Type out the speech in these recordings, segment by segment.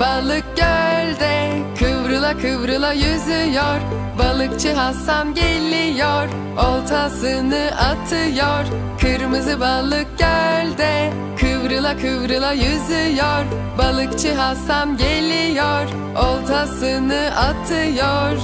balık gölde kıvrıla kıvrıla yüzüyor. Balıkçı Hasan geliyor, oltasını atıyor. Kırmızı balık gölde kıvrıla kıvrıla yüzüyor. Balıkçı Hasan geliyor, oltasını atıyor.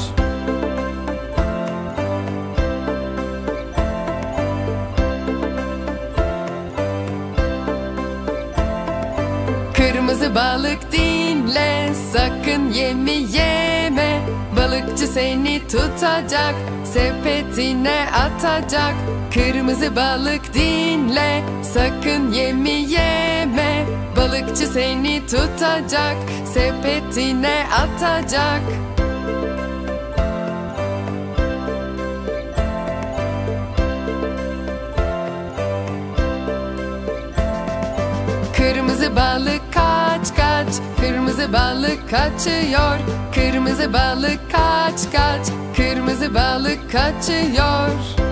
Kırmızı balık dinle, sakın yemi yeme. Balıkçı seni tutacak, sepetine atacak. Kırmızı balık dinle, sakın yemi yeme. Balıkçı seni tutacak, sepetine atacak. Kırmızı balık kaç kaç, kırmızı balık kaçıyor. Kırmızı balık kaç kaç, kırmızı balık kaçıyor.